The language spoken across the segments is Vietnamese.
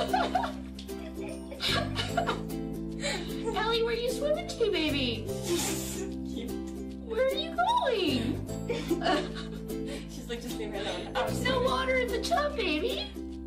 Ellie, where are you swimming to, baby? Where are you going? She's like, just leave me alone. There's no water in the tub, baby.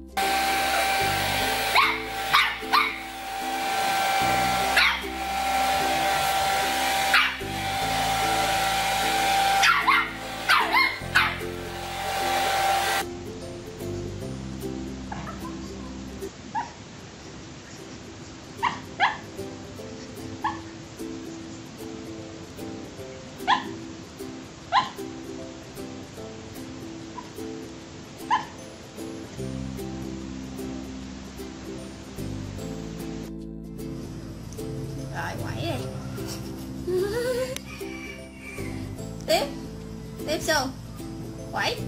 Rồi quẩy đi. Tiếp xuống. Quẩy.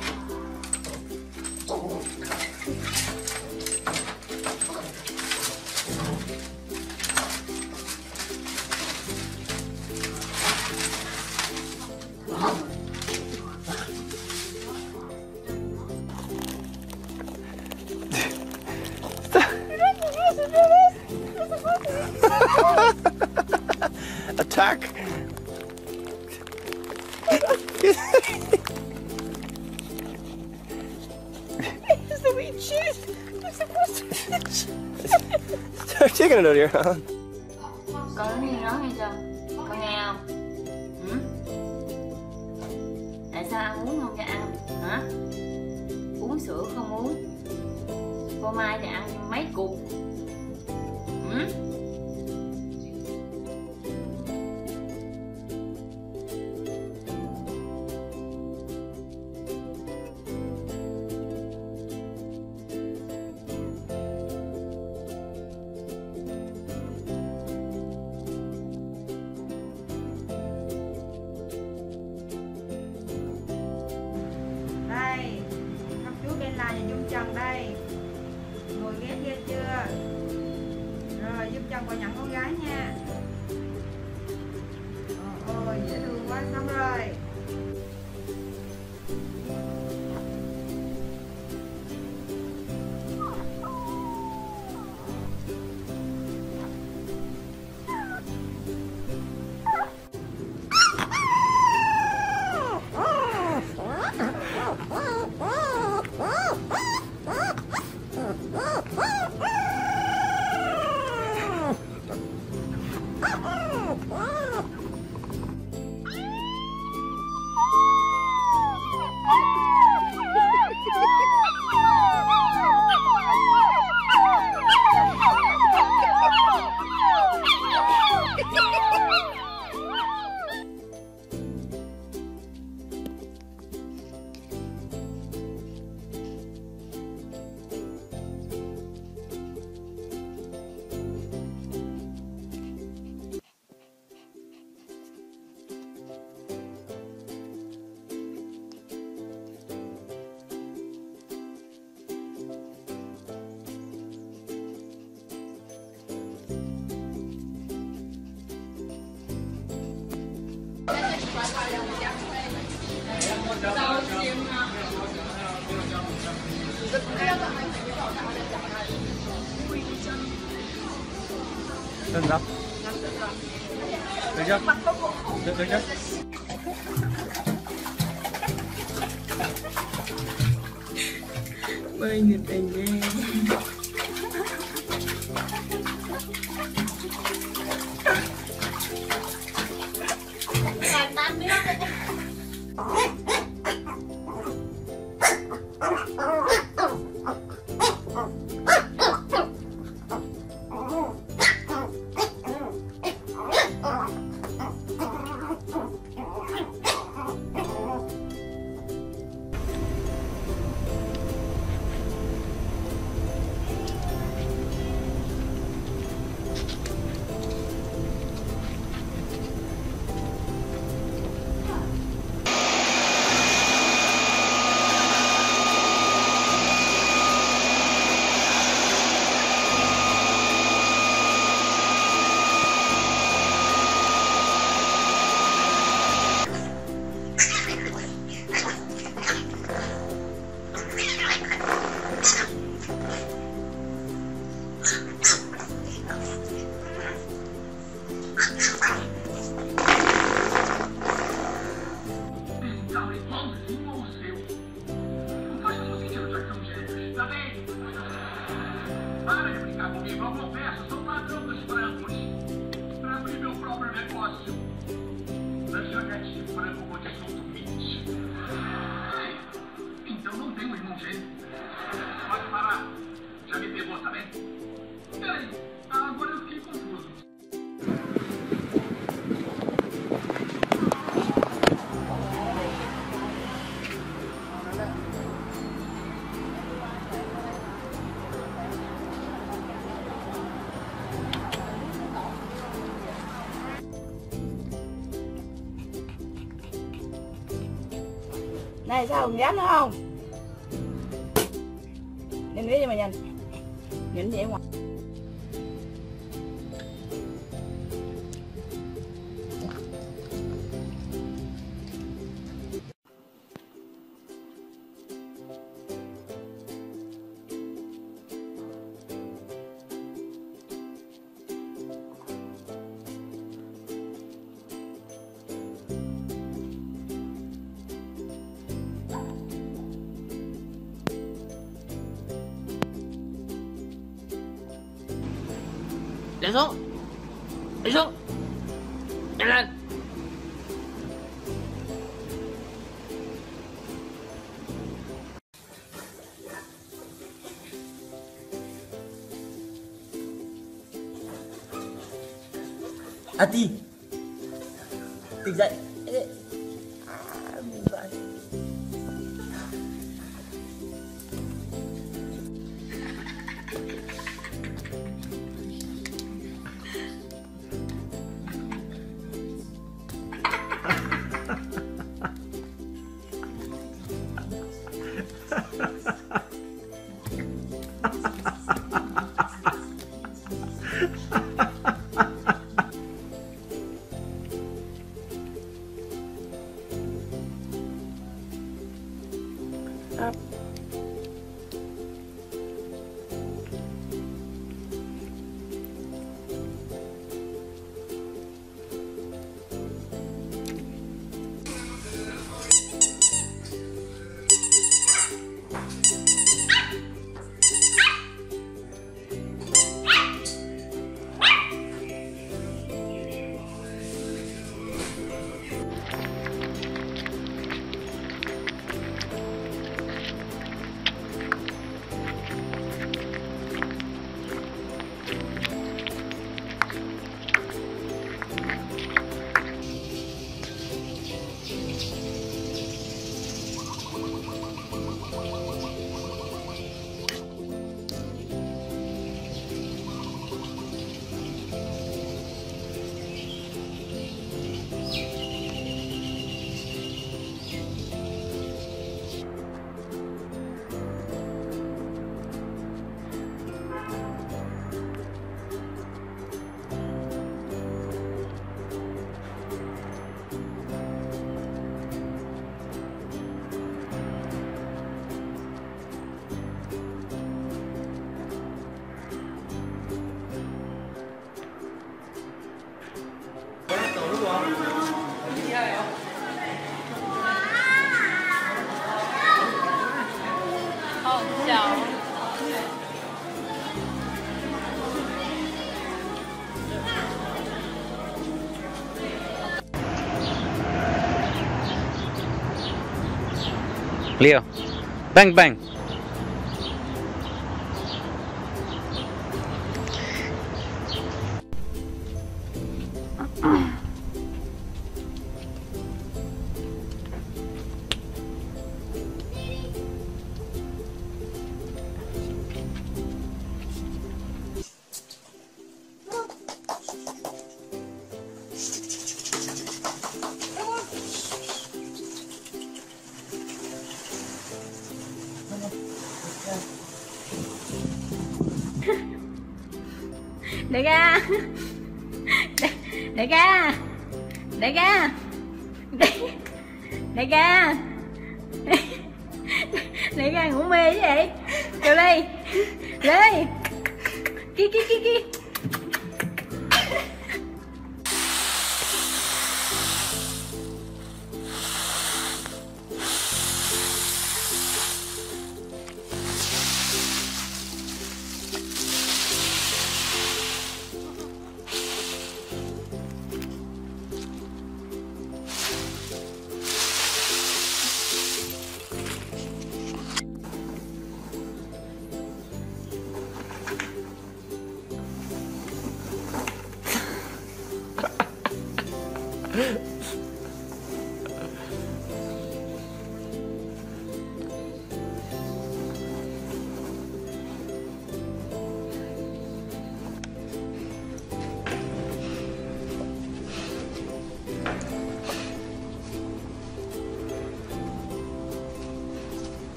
Attack! It's the wee cheese. You're supposed to. Start taking it out of your hand. Có cái gì nói hay chưa? Con nghe không? Ừ? Tại sao ăn uống không cho ăn? Hả? Uống sữa không uống? Cô Mai thì ăn mấy cục? Ừ? Đây, các chú bên là giúp chồng đây. Ngồi ghế kia chưa? Rồi giúp chồng vào nhận con gái nha. Ôi dễ thương quá, xong rồi. Được chưa? Được chưa? Được chưa? Bơi nhiệt tình ghê. Này sao không dám nữa không? Nhìn đi mà nhìn. Nhìn vậy mà. Đi xuống. Đi xuống. Nhanh lên. Ati, tỉnh dậy. Chào. Leo, bang bang. Đại ca. Đại ca. Đại ca. Đại ca. Đại ca ngủ mê chứ vậy? Kêu đi. Đi. Kia.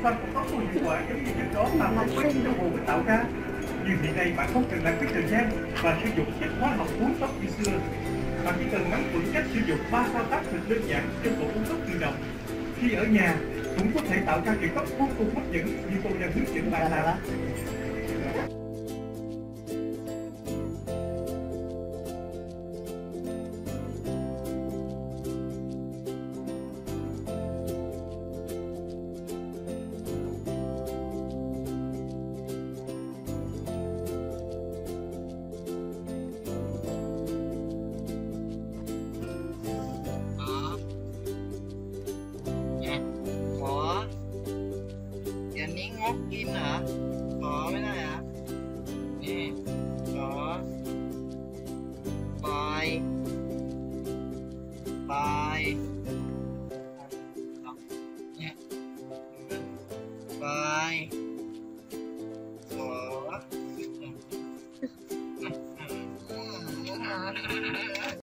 Và cũng có một hiệu quả giống như trước đó mà học với đồng hồ mới tạo ra. Nhưng hiện nay bạn không cần lãng phí thời gian và sử dụng chất hóa học uống tóc như xưa. Bạn chỉ cần nắm vững cách sử dụng 3 thao tác thật đơn giản trong bộ uống tóc tự động. Khi ở nhà, cũng có thể tạo ra kiểu tóc vô cùng hấp dẫn như tôi đang hướng dẫn bạn làm. Dạ ní ngót kim hả? Có mới này hả? Nè, có. Bài. Bài. Nè. Bài. Có.